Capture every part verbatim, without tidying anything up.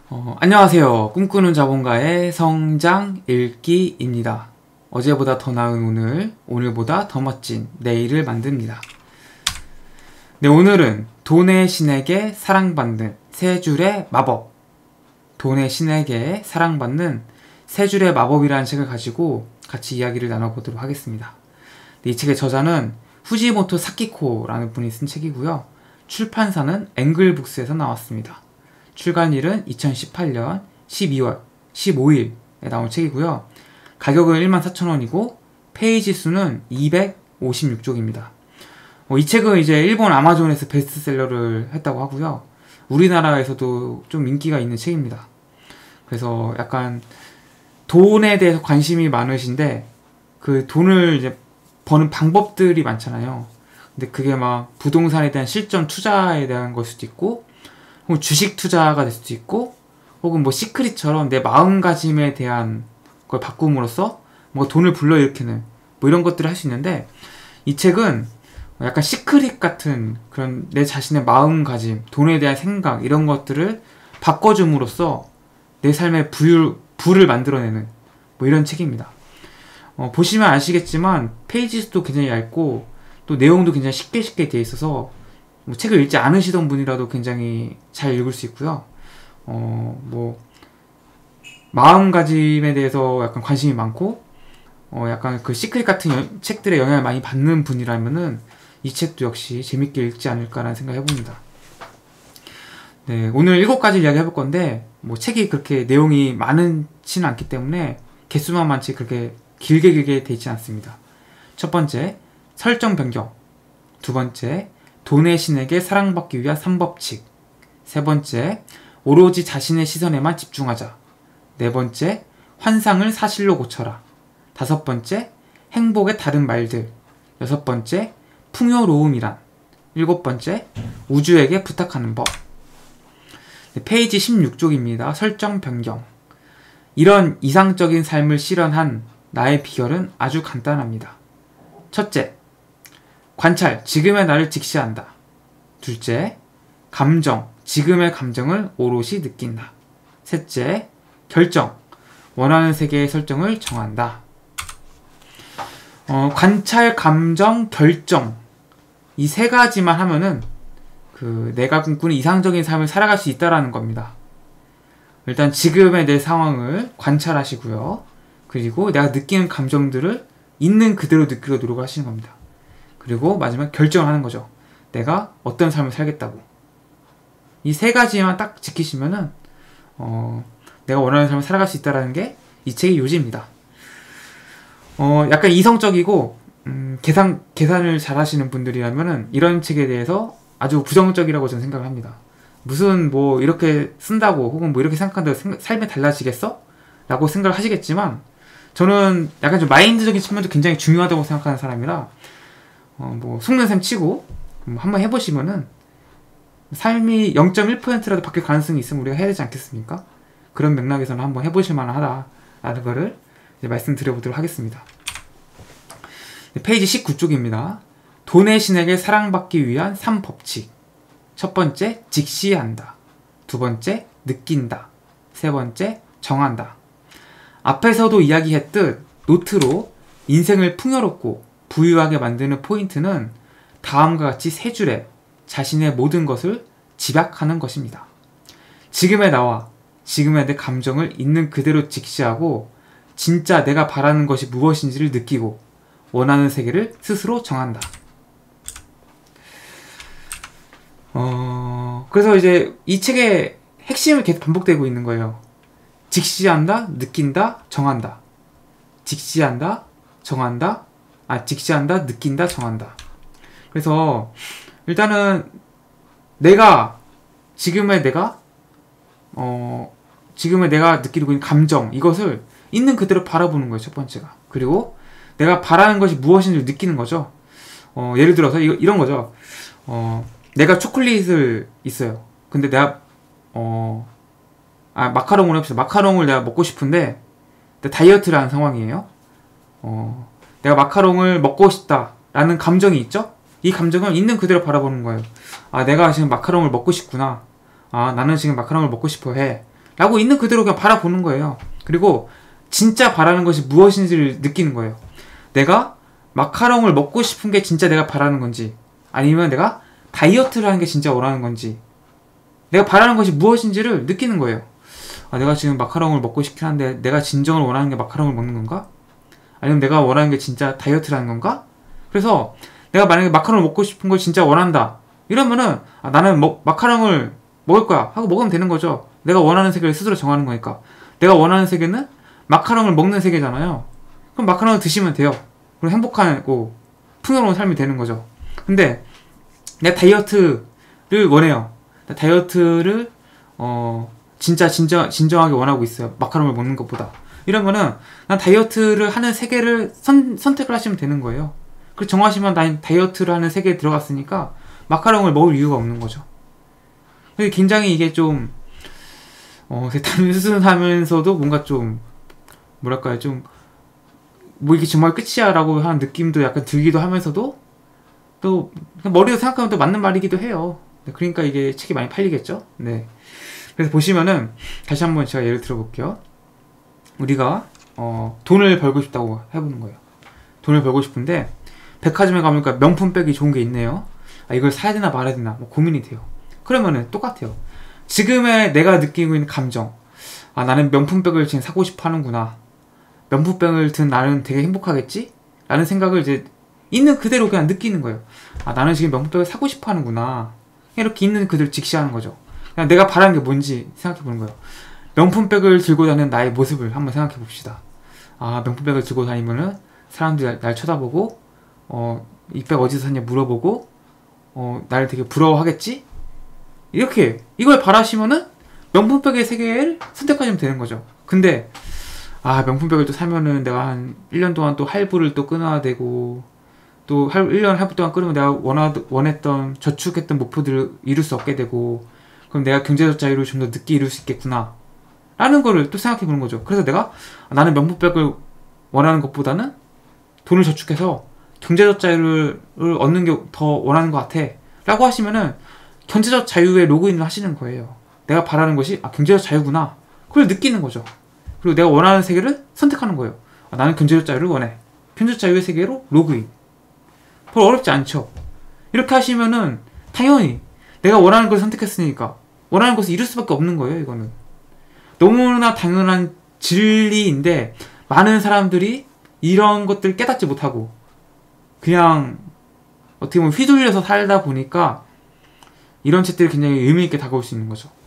어, 안녕하세요. 꿈꾸는 자본가의 성장 읽기입니다. 어제보다 더 나은 오늘, 오늘보다 더 멋진 내일을 만듭니다. 네, 오늘은 돈의 신에게 사랑받는 세 줄의 마법, 돈의 신에게 사랑받는 세 줄의 마법이라는 책을 가지고 같이 이야기를 나눠보도록 하겠습니다. 네, 이 책의 저자는 후지모토 사키코라는 분이 쓴 책이고요. 출판사는 앵글북스에서 나왔습니다. 출간일은 이천십팔 년 십이월 십오일에 나온 책이고요. 가격은 일만 사천 원이고 페이지 수는 이백오십육 쪽입니다. 어, 이 책은 이제 일본 아마존에서 베스트셀러를 했다고 하고요. 우리나라에서도 좀 인기가 있는 책입니다. 그래서 약간 돈에 대해서 관심이 많으신데 그 돈을 이제 버는 방법들이 많잖아요. 근데 그게 막 부동산에 대한 실전 투자에 대한 걸 수도 있고, 혹은 주식 투자가 될 수도 있고, 혹은 뭐 시크릿처럼 내 마음가짐에 대한 걸 바꿈으로써 뭔가 돈을 불러일으키는 뭐 이런 것들을 할 수 있는데, 이 책은 약간 시크릿 같은 그런 내 자신의 마음가짐, 돈에 대한 생각 이런 것들을 바꿔줌으로써 내 삶의 부유, 부를 만들어내는 뭐 이런 책입니다. 어, 보시면 아시겠지만 페이지 수도 굉장히 얇고 또 내용도 굉장히 쉽게 쉽게 되어 있어서 뭐 책을 읽지 않으시던 분이라도 굉장히 잘 읽을 수 있고요. 어, 뭐 마음가짐에 대해서 약간 관심이 많고 어, 약간 그 시크릿 같은 여, 책들의 영향을 많이 받는 분이라면은 이 책도 역시 재밌게 읽지 않을까라는 생각을 해봅니다. 네, 오늘 일곱 가지 이야기 해볼 건데 뭐 책이 그렇게 내용이 많지는 않기 때문에 개수만 많지 그렇게 길게 길게 되어 있지 않습니다. 첫 번째, 설정 변경. 두 번째, 돈의 신에게 사랑받기 위한 삼 법칙. 세 번째, 오로지 자신의 시선에만 집중하자. 네 번째, 환상을 사실로 고쳐라. 다섯 번째, 행복의 다른 말들. 여섯 번째, 풍요로움이란. 일곱 번째, 우주에게 부탁하는 법. 네, 페이지 십육 쪽입니다. 설정 변경. 이런 이상적인 삶을 실현한 나의 비결은 아주 간단합니다. 첫째, 관찰, 지금의 나를 직시한다. 둘째, 감정, 지금의 감정을 오롯이 느낀다. 셋째, 결정, 원하는 세계의 설정을 정한다. 어, 관찰, 감정, 결정 이 세 가지만 하면은 그 내가 꿈꾸는 이상적인 삶을 살아갈 수 있다라는 겁니다. 일단 지금의 내 상황을 관찰하시고요. 그리고 내가 느끼는 감정들을 있는 그대로 느끼려 노력하시는 겁니다. 그리고 마지막 결정을 하는 거죠. 내가 어떤 삶을 살겠다고. 이 세 가지만 딱 지키시면은 어, 내가 원하는 삶을 살아갈 수 있다는 게 이 책의 요지입니다. 어, 약간 이성적이고 음, 계산, 계산을 잘 하시는 분들이라면은 이런 책에 대해서 아주 부정적이라고 저는 생각을 합니다. 무슨 뭐 이렇게 쓴다고 혹은 뭐 이렇게 생각한다고 생각, 삶이 달라지겠어? 라고 생각을 하시겠지만 저는 약간 좀 마인드적인 측면도 굉장히 중요하다고 생각하는 사람이라 어, 뭐 속는 셈 치고 뭐 한번 해보시면은 삶이 영 점 일 퍼센트라도 바뀔 가능성이 있으면 우리가 해야 되지 않겠습니까? 그런 맥락에서는 한번 해보실 만하다라는 거를 이제 말씀드려보도록 하겠습니다. 페이지 십구 쪽입니다. 돈의 신에게 사랑받기 위한 삼 법칙. 첫 번째, 직시한다. 두 번째, 느낀다. 세 번째, 정한다. 앞에서도 이야기했듯 노트로 인생을 풍요롭고 부유하게 만드는 포인트는 다음과 같이 세 줄에 자신의 모든 것을 집약하는 것입니다. 지금의 나와 지금의 내 감정을 있는 그대로 직시하고 진짜 내가 바라는 것이 무엇인지를 느끼고 원하는 세계를 스스로 정한다. 어, 그래서 이제 이 책의 핵심을 계속 반복되고 있는 거예요. 직시한다, 느낀다, 정한다. 직시한다, 정한다, 아, 직시한다, 느낀다, 정한다. 그래서 일단은 내가, 지금의 내가, 어, 지금의 내가 느끼고 있는 감정, 이것을 있는 그대로 바라보는 거예요, 첫 번째가. 그리고 내가 바라는 것이 무엇인지 느끼는 거죠. 어, 예를 들어서 이, 이런 거죠. 어, 내가 초콜릿을 있어요. 근데 내가, 어, 아, 마카롱을 해봅시다. 마카롱을 내가 먹고 싶은데, 다이어트를 하는 상황이에요. 어, 내가 마카롱을 먹고 싶다라는 감정이 있죠? 이 감정을 있는 그대로 바라보는 거예요. 아, 내가 지금 마카롱을 먹고 싶구나. 아, 나는 지금 마카롱을 먹고 싶어 해. 라고 있는 그대로 그냥 바라보는 거예요. 그리고 진짜 바라는 것이 무엇인지를 느끼는 거예요. 내가 마카롱을 먹고 싶은 게 진짜 내가 바라는 건지, 아니면 내가 다이어트를 하는 게 진짜 원하는 건지, 내가 바라는 것이 무엇인지를 느끼는 거예요. 아, 내가 지금 마카롱을 먹고 싶긴 한데 내가 진정으로 원하는 게 마카롱을 먹는 건가? 아니면 내가 원하는 게 진짜 다이어트를 하는 건가? 그래서 내가 만약에 마카롱을 먹고 싶은 걸 진짜 원한다 이러면은 아, 나는 뭐, 마카롱을 먹을 거야 하고 먹으면 되는 거죠. 내가 원하는 세계를 스스로 정하는 거니까. 내가 원하는 세계는 마카롱을 먹는 세계잖아요. 그럼 마카롱을 드시면 돼요. 그럼 행복하고 풍요로운 삶이 되는 거죠. 근데 내가 다이어트를 원해요. 다이어트를 어 진짜 진정, 진정하게 원하고 있어요. 마카롱을 먹는 것보다. 이러면은 난 다이어트를 하는 세계를 선, 선택을 하시면 되는 거예요. 그래서 정하시면 난 다이어트를 하는 세계에 들어갔으니까 마카롱을 먹을 이유가 없는 거죠. 굉장히 이게 좀 어, 단순하면서도 뭔가 좀 뭐랄까요, 좀 뭐 이게 정말 끝이야 라고 하는 느낌도 약간 들기도 하면서도 또 머리로 생각하면 또 맞는 말이기도 해요. 네, 그러니까 이게 책이 많이 팔리겠죠. 네. 그래서 보시면은 다시 한번 제가 예를 들어볼게요. 우리가 어, 돈을 벌고 싶다고 해보는 거예요. 돈을 벌고 싶은데 백화점에 가보니까 명품백이 좋은 게 있네요. 아, 이걸 사야 되나 말아야 되나 뭐 고민이 돼요. 그러면은 똑같아요. 지금의 내가 느끼고 있는 감정, 아, 나는 명품백을 지금 사고 싶어 하는구나, 명품백을 든 나는 되게 행복하겠지? 라는 생각을 이제 있는 그대로 그냥 느끼는 거예요. 아, 나는 지금 명품백을 사고 싶어 하는구나, 이렇게 있는 그대로 직시하는 거죠. 그냥 내가 바라는 게 뭔지 생각해 보는 거예요. 명품백을 들고 다니는 나의 모습을 한번 생각해 봅시다. 아, 명품백을 들고 다니면은 사람들이 날, 날 쳐다보고 어, 이 백 어디서 샀냐 물어보고 어, 나를 되게 부러워하겠지? 이렇게 이걸 바라시면은 명품백의 세계를 선택하시면 되는 거죠. 근데 아, 명품백을 또 사면은 내가 한 일 년 동안 또 할부를 또 끊어야 되고, 또 할, 일 년 할부 동안 끊으면 내가 원하, 원했던 저축했던 목표들을 이룰 수 없게 되고, 그럼 내가 경제적 자유를 좀 더 늦게 이룰 수 있겠구나 라는 거를 또 생각해 보는 거죠. 그래서 내가 아, 나는 명품백을 원하는 것보다는 돈을 저축해서 경제적 자유를 얻는 게 더 원하는 것 같아 라고 하시면은 경제적 자유에 로그인을 하시는 거예요. 내가 바라는 것이 아, 경제적 자유구나, 그걸 느끼는 거죠. 그리고 내가 원하는 세계를 선택하는 거예요. 아, 나는 경제적 자유를 원해. 경제적 자유의 세계로 로그인. 별로 어렵지 않죠. 이렇게 하시면은 당연히 내가 원하는 걸 선택했으니까 원하는 것을 이룰 수밖에 없는 거예요. 이거는 너무나 당연한 진리인데 많은 사람들이 이런 것들을 깨닫지 못하고 그냥 어떻게 보면 휘둘려서 살다 보니까 이런 책들이 굉장히 의미있게 다가올 수 있는 거죠.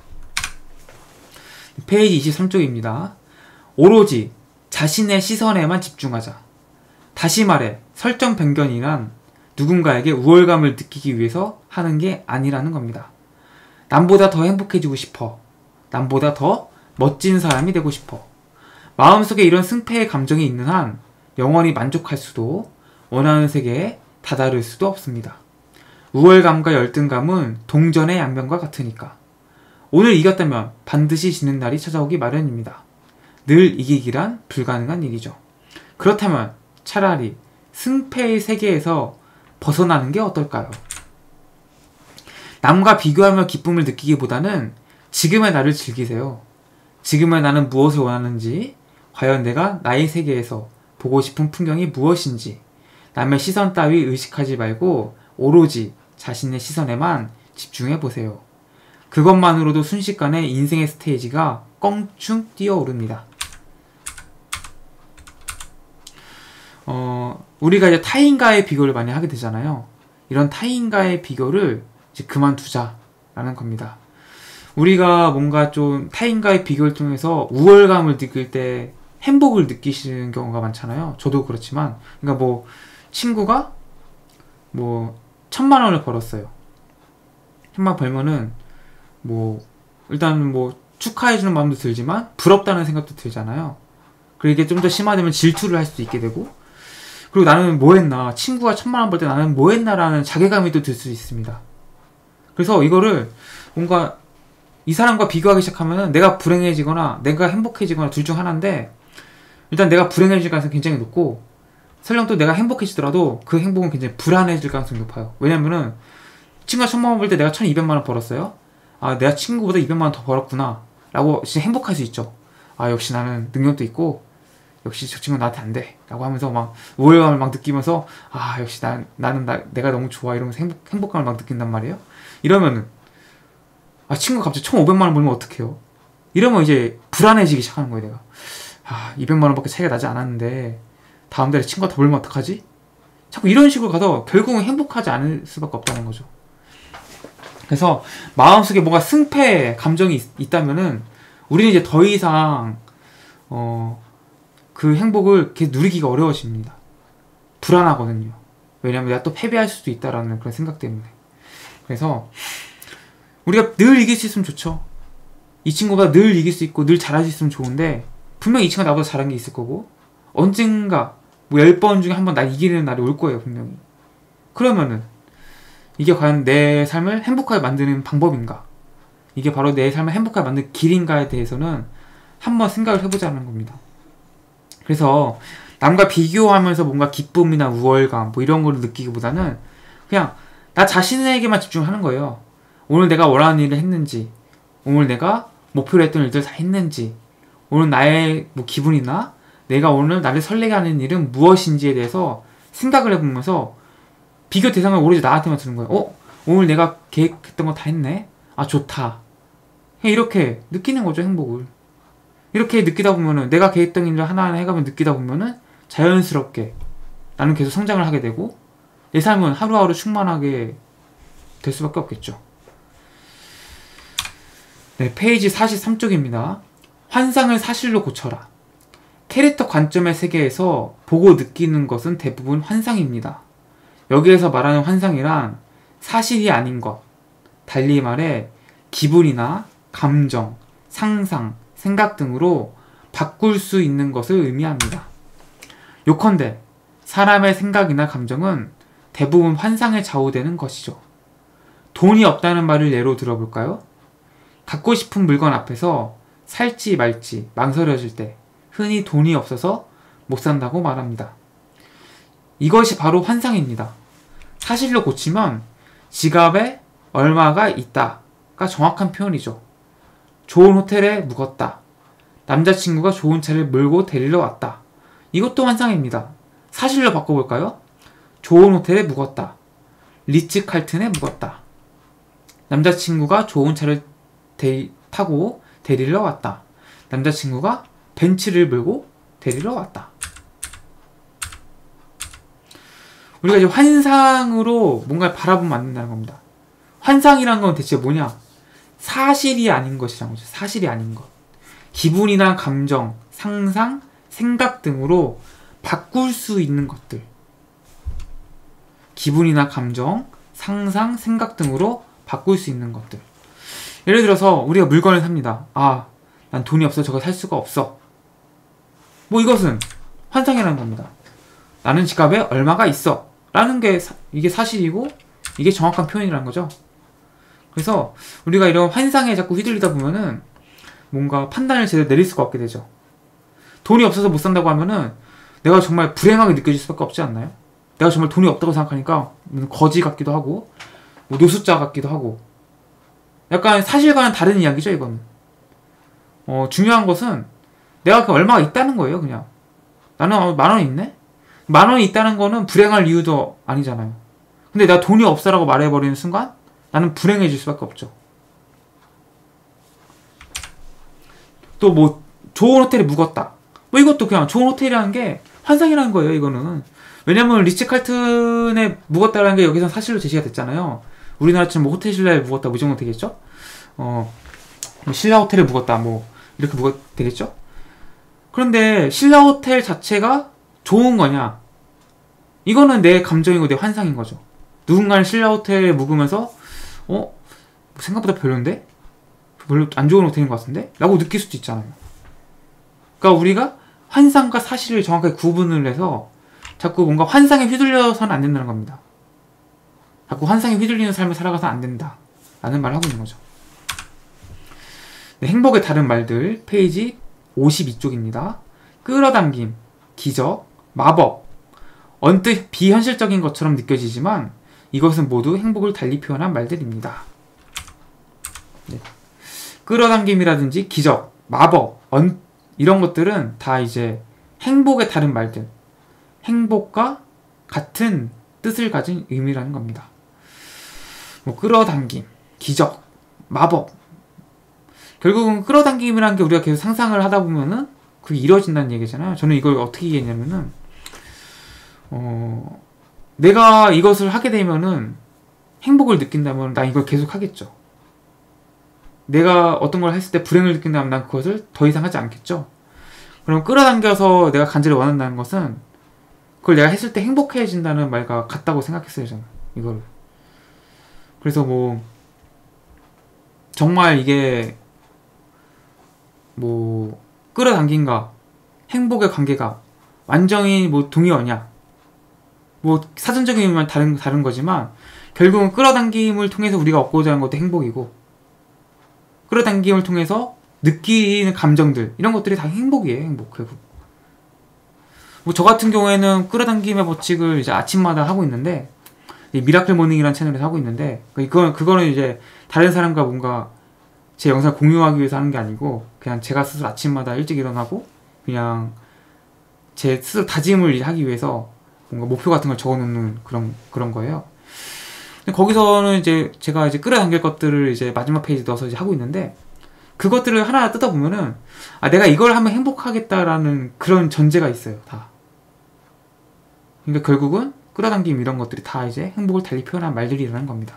페이지 이십삼 쪽입니다. 오로지 자신의 시선에만 집중하자. 다시 말해 설정 변경이란 누군가에게 우월감을 느끼기 위해서 하는 게 아니라는 겁니다. 남보다 더 행복해지고 싶어. 남보다 더 멋진 사람이 되고 싶어. 마음속에 이런 승패의 감정이 있는 한 영원히 만족할 수도 원하는 세계에 다다를 수도 없습니다. 우월감과 열등감은 동전의 양면과 같으니까. 오늘 이겼다면 반드시 지는 날이 찾아오기 마련입니다. 늘 이기기란 불가능한 일이죠. 그렇다면 차라리 승패의 세계에서 벗어나는 게 어떨까요? 남과 비교하며 기쁨을 느끼기보다는 지금의 나를 즐기세요. 지금의 나는 무엇을 원하는지, 과연 내가 나의 세계에서 보고 싶은 풍경이 무엇인지, 남의 시선 따위 의식하지 말고 오로지 자신의 시선에만 집중해보세요. 그것만으로도 순식간에 인생의 스테이지가 껑충 뛰어오릅니다. 어, 우리가 이제 타인과의 비교를 많이 하게 되잖아요. 이런 타인과의 비교를 이제 그만두자라는 겁니다. 우리가 뭔가 좀 타인과의 비교를 통해서 우월감을 느낄 때 행복을 느끼시는 경우가 많잖아요. 저도 그렇지만, 그러니까 뭐 친구가 뭐 천만 원을 벌었어요. 천만 원 벌면은 뭐 일단 뭐 축하해주는 마음도 들지만 부럽다는 생각도 들잖아요. 그리고 이게 좀 더 심화되면 질투를 할 수도 있게 되고, 그리고 나는 뭐 했나, 친구가 천만 원 벌 때 나는 뭐 했나라는 자괴감이 또 들 수 있습니다. 그래서 이거를 뭔가 이 사람과 비교하기 시작하면 내가 불행해지거나 내가 행복해지거나 둘 중 하나인데, 일단 내가 불행해질 가능성이 굉장히 높고, 설령 또 내가 행복해지더라도 그 행복은 굉장히 불안해질 가능성이 높아요. 왜냐면은 친구가 천만 원 벌 때 내가 천이백만 원 벌었어요. 아, 내가 친구보다 이백만 원 더 벌었구나 라고 진짜 행복할 수 있죠. 아, 역시 나는 능력도 있고 역시 저 친구는 나한테 안 돼 라고 하면서 막 우월감을 막 느끼면서 아, 역시 난, 나는 나, 내가 너무 좋아 이러면서 행복, 행복감을 막 느낀단 말이에요. 이러면은 아, 친구가 갑자기 천오백만 원 벌면 어떡해요? 이러면 이제 불안해지기 시작하는 거예요. 내가 아, 이백만 원밖에 차이가 나지 않았는데 다음 달에 친구가 더 벌면 어떡하지? 자꾸 이런 식으로 가서 결국은 행복하지 않을 수밖에 없다는 거죠. 그래서 마음속에 뭔가 승패 감정이 있, 있다면은 우리는 이제 더 이상 어, 그 행복을 계속 누리기가 어려워집니다. 불안하거든요. 왜냐면 내가 또 패배할 수도 있다라는 그런 생각 때문에. 그래서 우리가 늘 이길 수 있으면 좋죠. 이 친구보다 늘 이길 수 있고 늘 잘할 수 있으면 좋은데 분명히 이 친구가 나보다 잘한 게 있을 거고 언젠가 뭐 열 번 중에 한 번 나 이기는 날이 올 거예요, 분명히. 그러면은 이게 과연 내 삶을 행복하게 만드는 방법인가? 이게 바로 내 삶을 행복하게 만드는 길인가에 대해서는 한번 생각을 해보자는 겁니다. 그래서 남과 비교하면서 뭔가 기쁨이나 우월감 뭐 이런 걸 느끼기보다는 그냥 나 자신에게만 집중하는 거예요. 오늘 내가 원하는 일을 했는지, 오늘 내가 목표로 했던 일들 다 했는지, 오늘 나의 뭐 기분이나 내가 오늘 나를 설레게 하는 일은 무엇인지에 대해서 생각을 해보면서 비교 대상을 오로지 나한테만 두는 거예요. 어? 오늘 내가 계획했던 거 다 했네? 아, 좋다. 그냥 이렇게 느끼는 거죠, 행복을. 이렇게 느끼다 보면은 내가 계획했던 일을 하나하나 해가면 느끼다 보면은 자연스럽게 나는 계속 성장을 하게 되고 내 삶은 하루하루 충만하게 될 수밖에 없겠죠. 네, 페이지 사십삼 쪽입니다. 환상을 사실로 고쳐라. 캐릭터 관점의 세계에서 보고 느끼는 것은 대부분 환상입니다. 여기에서 말하는 환상이란 사실이 아닌 것, 달리 말해 기분이나 감정, 상상, 생각 등으로 바꿀 수 있는 것을 의미합니다. 요컨대 사람의 생각이나 감정은 대부분 환상에 좌우되는 것이죠. 돈이 없다는 말을 예로 들어볼까요? 갖고 싶은 물건 앞에서 살지 말지 망설여질 때 흔히 돈이 없어서 못 산다고 말합니다. 이것이 바로 환상입니다. 사실로 고치면 지갑에 얼마가 있다가 정확한 표현이죠. 좋은 호텔에 묵었다. 남자친구가 좋은 차를 몰고 데리러 왔다. 이것도 환상입니다. 사실로 바꿔볼까요? 좋은 호텔에 묵었다. 리츠 칼튼에 묵었다. 남자친구가 좋은 차를 데, 타고 데리러 왔다. 남자친구가 벤츠를 몰고 데리러 왔다. 우리가 이제 환상으로 뭔가를 바라보면 안 된다는 겁니다. 환상이란 건 대체 뭐냐? 사실이 아닌 것이라는 거죠. 사실이 아닌 것. 기분이나 감정, 상상, 생각 등으로 바꿀 수 있는 것들. 기분이나 감정, 상상, 생각 등으로 바꿀 수 있는 것들. 예를 들어서 우리가 물건을 삽니다. 아, 난 돈이 없어 저거 살 수가 없어. 뭐 이것은 환상이라는 겁니다. 나는 지갑에 얼마가 있어 라는 게 사, 이게 사실이고 이게 정확한 표현이라는 거죠. 그래서 우리가 이런 환상에 자꾸 휘둘리다 보면은 뭔가 판단을 제대로 내릴 수가 없게 되죠. 돈이 없어서 못 산다고 하면은 내가 정말 불행하게 느껴질 수밖에 없지 않나요? 내가 정말 돈이 없다고 생각하니까 거지 같기도 하고 뭐 노숙자 같기도 하고 약간 사실과는 다른 이야기죠, 이거는. 어, 중요한 것은 내가 그 얼마가 있다는 거예요, 그냥. 나는 만 원이 있네? 만 원이 있다는 거는 불행할 이유도 아니잖아요. 근데 내가 돈이 없어라고 말해버리는 순간 나는 불행해질 수밖에 없죠. 또 뭐 좋은 호텔에 묵었다. 뭐 이것도 그냥 좋은 호텔이라는 게 환상이라는 거예요, 이거는. 왜냐면 리츠 칼튼에 묵었다라는 게 여기서 사실로 제시가 됐잖아요. 우리나라처럼 뭐 호텔 신라에 묵었다 뭐 이 정도 되겠죠? 어, 뭐 신라 호텔에 묵었다 뭐 이렇게 묵었 되겠죠? 그런데 신라 호텔 자체가 좋은 거냐? 이거는 내 감정이고 내 환상인 거죠. 누군가는 신라 호텔에 묵으면서 어? 생각보다 별론데? 별로 안 좋은 호텔인 것 같은데? 라고 느낄 수도 있잖아요. 그러니까 우리가 환상과 사실을 정확하게 구분을 해서 자꾸 뭔가 환상에 휘둘려서는 안 된다는 겁니다. 자꾸 환상에 휘둘리는 삶을 살아가서는 안 된다 라는 말을 하고 있는 거죠. 네, 행복의 다른 말들 페이지 오십이 쪽입니다. 끌어당김, 기적, 마법. 언뜻 비현실적인 것처럼 느껴지지만 이것은 모두 행복을 달리 표현한 말들입니다. 네. 끌어당김이라든지 기적, 마법, 언, 이런 것들은 다 이제 행복의 다른 말들, 행복과 같은 뜻을 가진 의미라는 겁니다. 뭐 끌어당김, 기적, 마법, 결국은 끌어당김이라는 게 우리가 계속 상상을 하다 보면은 그게 이루어진다는 얘기잖아요. 저는 이걸 어떻게 이해했냐면은 어, 내가 이것을 하게 되면은 행복을 느낀다면 난 이걸 계속 하겠죠. 내가 어떤 걸 했을 때 불행을 느낀다면 난 그것을 더 이상 하지 않겠죠. 그럼 끌어당겨서 내가 간절히 원한다는 것은 그걸 내가 했을 때 행복해진다는 말과 같다고 생각했어요, 저는 이거를. 그래서 뭐 정말 이게 뭐 끌어당김과 행복의 관계가 완전히 뭐 동의어냐, 뭐 사전적인 의미만 다른 다른 거지만 결국은 끌어당김을 통해서 우리가 얻고자 하는 것도 행복이고, 끌어당김을 통해서 느끼는 감정들, 이런 것들이 다 행복이에요. 행복. 결국 뭐 저 같은 경우에는 끌어당김의 법칙을 이제 아침마다 하고 있는데, 미라클 모닝이라는 채널에서 하고 있는데, 그건 그거는 이제 다른 사람과 뭔가 제 영상을 공유하기 위해서 하는 게 아니고 그냥 제가 스스로 아침마다 일찍 일어나고 그냥 제 스스로 다짐을 하기 위해서 뭔가 목표 같은 걸 적어놓는 그런 그런 거예요. 근데 거기서는 이제 제가 이제 끌어당길 것들을 이제 마지막 페이지 넣어서 이제 하고 있는데, 그것들을 하나하나 뜯어 보면은 아, 내가 이걸 하면 행복하겠다라는 그런 전제가 있어요, 다. 그러니까 결국은 끌어당김 이런 것들이 다 이제 행복을 달리 표현한 말들이라는 겁니다.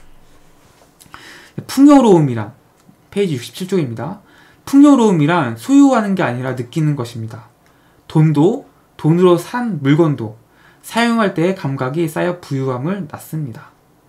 풍요로움이란 페이지 육십칠 쪽입니다. 풍요로움이란 소유하는 게 아니라 느끼는 것입니다. 돈도, 돈으로 산 물건도 사용할 때의 감각이 쌓여 부유함을 낳습니다.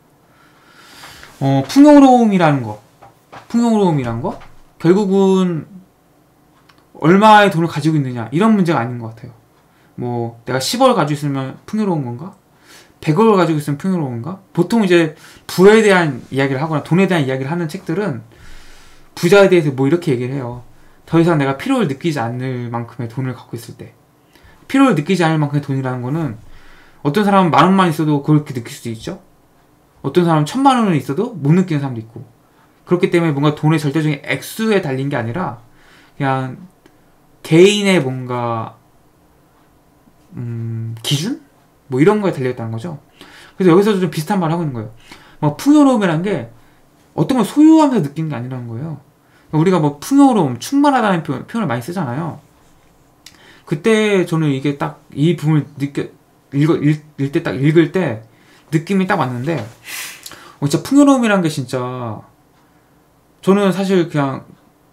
어, 풍요로움이라는 거, 풍요로움이란 거, 결국은 얼마의 돈을 가지고 있느냐, 이런 문제가 아닌 것 같아요. 뭐 내가 십억을 가지고 있으면 풍요로운 건가? 백억을 가지고 있으면 풍요로운가? 보통 이제 부에 대한 이야기를 하거나 돈에 대한 이야기를 하는 책들은 부자에 대해서 뭐 이렇게 얘기를 해요. 더 이상 내가 필요를 느끼지 않을 만큼의 돈을 갖고 있을 때, 필요를 느끼지 않을 만큼의 돈이라는 거는 어떤 사람은 만 원만 있어도 그렇게 느낄 수도 있죠. 어떤 사람은 천만 원은 있어도 못 느끼는 사람도 있고. 그렇기 때문에 뭔가 돈의 절대적인 액수에 달린 게 아니라 그냥 개인의 뭔가 음, 기준? 뭐 이런 거에 달려있다는 거죠. 그래서 여기서도 좀 비슷한 말을 하고 있는 거예요. 뭐 풍요로움이라는 게 어떤 걸 소유하면서 느끼는 게 아니라는 거예요. 우리가 뭐 풍요로움, 충만하다는 표현, 표현을 많이 쓰잖아요. 그때 저는 이게 딱 이 부분을 느껴 읽을, 읽을 때 딱 읽을 때 느낌이 딱 왔는데, 어, 진짜 풍요로움이란 게 진짜 저는 사실 그냥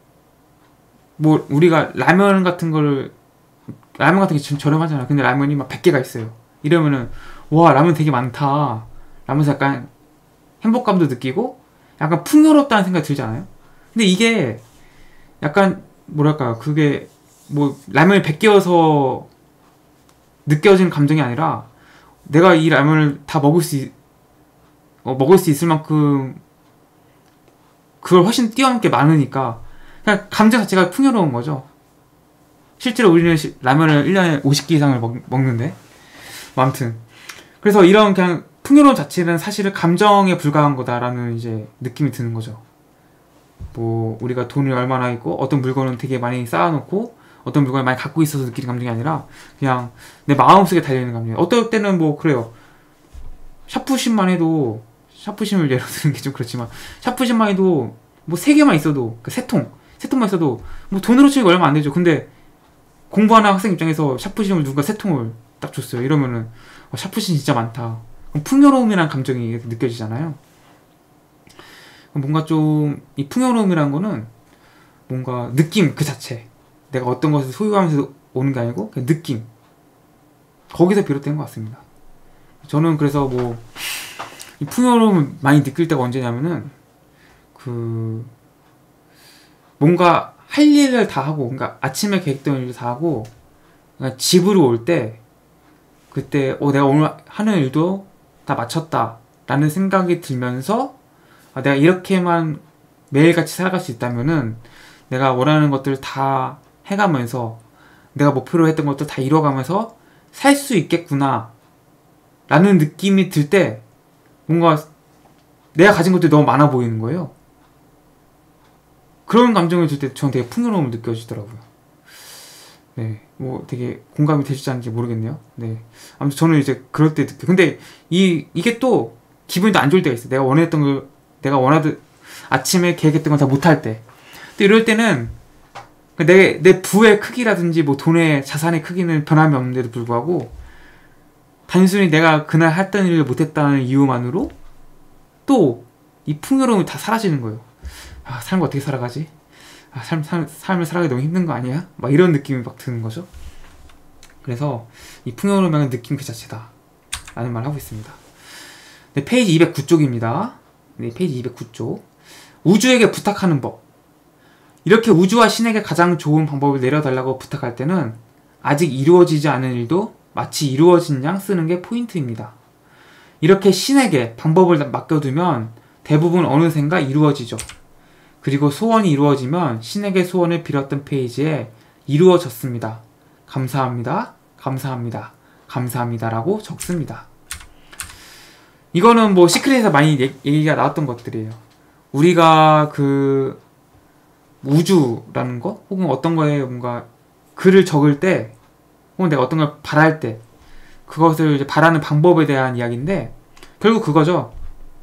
뭐 우리가 라면 같은 거를 라면 같은 게 좀 저렴하잖아요. 근데 라면이 막 백 개가 있어요. 이러면은 와, 라면 되게 많다 라면서 약간 행복감도 느끼고 약간 풍요롭다는 생각이 들지 않아요? 근데 이게 약간 뭐랄까요, 그게 뭐 라면이 백 개여서 느껴지는 감정이 아니라 내가 이 라면을 다 먹을 수 있, 어, 먹을 수 있을 만큼 그걸 훨씬 뛰어넘게 많으니까 그냥 감정 자체가 풍요로운 거죠. 실제로 우리는 시, 라면을 일 년에 오십 개 이상을 먹, 먹는데 뭐 아무튼 그래서 이런 그냥 풍요로움 자체는 사실은 감정에 불과한 거다라는 이제 느낌이 드는 거죠. 뭐 우리가 돈이 얼마나 있고 어떤 물건은 되게 많이 쌓아놓고 어떤 물건을 많이 갖고 있어서 느끼는 감정이 아니라 그냥 내 마음속에 달려있는 감정. 어떨 때는 뭐 그래요. 샤프심만 해도, 샤프심을 예로 드는 게 좀 그렇지만 샤프심만 해도 뭐 세 개만 있어도, 그 세 통, 세 통만 있어도 뭐 돈으로 치니까 얼마 안 되죠. 근데 공부하는 학생 입장에서 샤프심을 누가 세 통을 딱 줬어요. 이러면은 어, 샤프심 진짜 많다. 그럼 풍요로움이라는 감정이 느껴지잖아요. 뭔가 좀 이 풍요로움이라는 거는 뭔가 느낌 그 자체, 내가 어떤 것을 소유하면서 오는 게 아니고 그냥 느낌, 거기서 비롯된 것 같습니다. 저는 그래서 뭐 이 풍요로움을 많이 느낄 때가 언제냐면은 그 뭔가 할 일을 다 하고, 그러니까 아침에 계획된 일을 다 하고 그러니까 집으로 올 때, 그때 어 내가 오늘 하는 일도 다 마쳤다 라는 생각이 들면서 아, 내가 이렇게만 매일같이 살아갈 수 있다면은 내가 원하는 것들을 다 해가면서 내가 목표로 했던 것들 다 이뤄가면서 살 수 있겠구나 라는 느낌이 들 때 뭔가 내가 가진 것들이 너무 많아 보이는 거예요. 그런 감정을 들 때 저는 되게 풍요로움을 느껴지더라고요. 네, 뭐 되게 공감이 되시지 않는지 모르겠네요. 네, 아무튼 저는 이제 그럴 때 느껴. 근데 이 이게 또 기분이 또 안 좋을 때가 있어요. 내가 원했던 걸, 내가 원하듯 아침에 계획했던 걸 다 못할 때. 근데 이럴 때는 내, 내 부의 크기라든지 뭐 돈의 자산의 크기는 변함이 없는데도 불구하고 단순히 내가 그날 했던 일을 못했다는 이유만으로 또 이 풍요로움이 다 사라지는 거예요. 아, 삶을 어떻게 살아가지? 아, 삶, 삶, 삶을 살아가기 너무 힘든 거 아니야? 막 이런 느낌이 막 드는 거죠. 그래서 이 풍요로움의 느낌 그 자체다 라는 말을 하고 있습니다. 네, 페이지 이백구 쪽입니다. 네, 페이지 이백구 쪽. 우주에게 부탁하는 법. 이렇게 우주와 신에게 가장 좋은 방법을 내려달라고 부탁할 때는 아직 이루어지지 않은 일도 마치 이루어진 양 쓰는 게 포인트입니다. 이렇게 신에게 방법을 맡겨두면 대부분 어느샌가 이루어지죠. 그리고 소원이 이루어지면 신에게 소원을 빌었던 페이지에 이루어졌습니다. 감사합니다. 감사합니다. 감사합니다. 라고 적습니다. 이거는 뭐 시크릿에서 많이 얘기가 나왔던 것들이에요. 우리가 그 우주라는 거 혹은 어떤 거에 뭔가 글을 적을 때 혹은 내가 어떤 걸 바랄 때 그것을 이제 바라는 방법에 대한 이야기인데 결국 그거죠.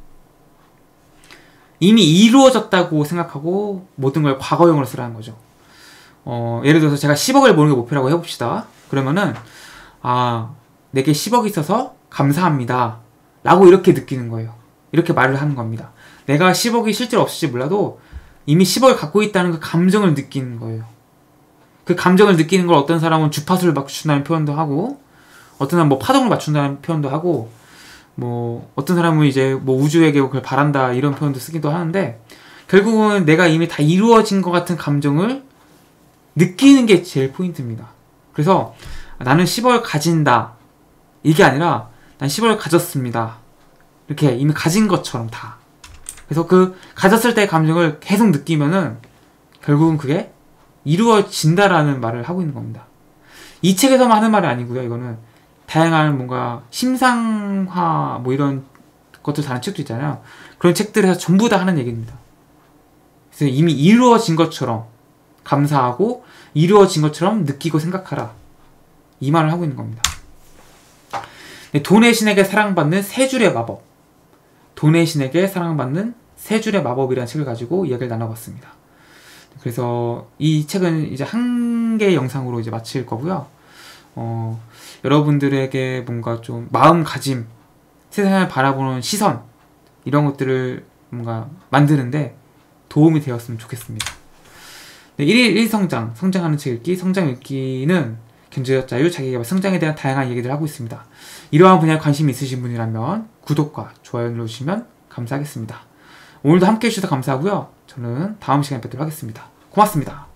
이미 이루어졌다고 생각하고 모든 걸 과거형으로 쓰라는 거죠. 어, 예를 들어서 제가 십억을 모으는 게 목표라고 해봅시다. 그러면은 아, 내게 십억이 있어서 감사합니다 라고 이렇게 느끼는 거예요. 이렇게 말을 하는 겁니다. 내가 십억이 실제로 없을지 몰라도 이미 십억을 갖고 있다는 그 감정을 느끼는 거예요. 그 감정을 느끼는 걸 어떤 사람은 주파수를 맞춘다는 표현도 하고 어떤 사람은 뭐 파동을 맞춘다는 표현도 하고 뭐 어떤 사람은 이제 뭐 우주에게 그걸 바란다 이런 표현도 쓰기도 하는데 결국은 내가 이미 다 이루어진 것 같은 감정을 느끼는 게 제일 포인트입니다. 그래서 나는 십억을 가진다 이게 아니라 난 십억을 가졌습니다. 이렇게 이미 가진 것처럼 다. 그래서 그 가졌을 때의 감정을 계속 느끼면은 결국은 그게 이루어진다라는 말을 하고 있는 겁니다. 이 책에서만 하는 말이 아니고요. 이거는 다양한 뭔가 심상화 뭐 이런 것들 다른 책도 있잖아요. 그런 책들에서 전부 다 하는 얘기입니다. 그래서 이미 이루어진 것처럼 감사하고 이루어진 것처럼 느끼고 생각하라. 이 말을 하고 있는 겁니다. 네, 돈의 신에게 사랑받는 세 줄의 마법. 돈의 신에게 사랑받는 세 줄의 마법이라는 책을 가지고 이야기를 나눠봤습니다. 그래서 이 책은 이제 한 개의 영상으로 이제 마칠 거고요. 어, 여러분들에게 뭔가 좀 마음가짐, 세상을 바라보는 시선 이런 것들을 뭔가 만드는데 도움이 되었으면 좋겠습니다. 네, 일일 일 성장, 성장하는 책 읽기, 성장 읽기는 경제적 자유, 자기개발, 성장에 대한 다양한 얘기들을 하고 있습니다. 이러한 분야에 관심이 있으신 분이라면 구독과 좋아요 눌러주시면 감사하겠습니다. 오늘도 함께 해주셔서 감사하고요. 저는 다음 시간에 뵙도록 하겠습니다. 고맙습니다.